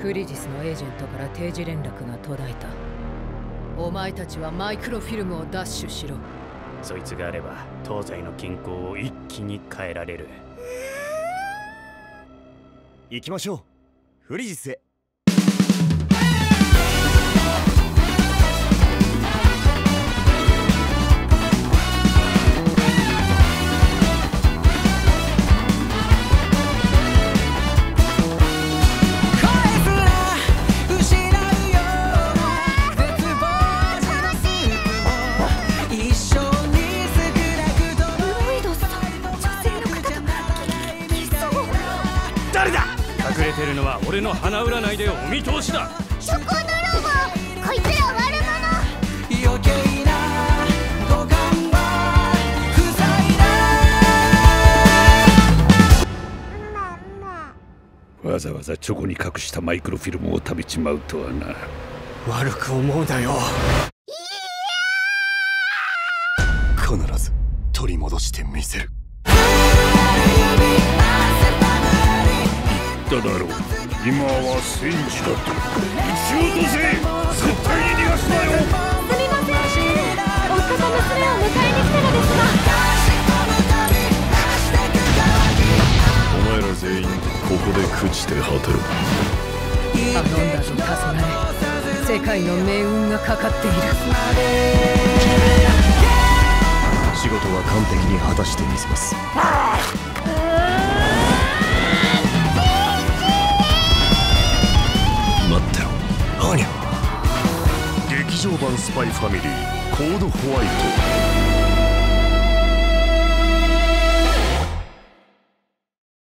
クリジスのエージェントから定時連絡が途絶えた。お前たちはマイクロフィルムを奪取しろ。 そいつがあれば東西の均衡を一気に変えられる。 行きましょう、フリジスへ。 誰だ？隠れてるのは俺の鼻占いでお見通しだ。 チョコ泥棒、こいつら悪者。 余計な五感は塞いだ。 わざわざチョコに隠したマイクロフィルムを食べちまうとはな。 悪く思うなよ。必ず取り戻してみせる。 言っただろう、今は戦時だと。撃ち落とせ、絶対に逃がすなよ。 すみません、夫と娘を迎えに来たのですが。 お前ら全員ここで朽ちて果てろ。 頼んだぞタソナエ、世界の命運がかかっている。 仕事は完璧に果たしてみせます。待ってろ、アーニャ。劇場版スパイファミリーコードホワイト。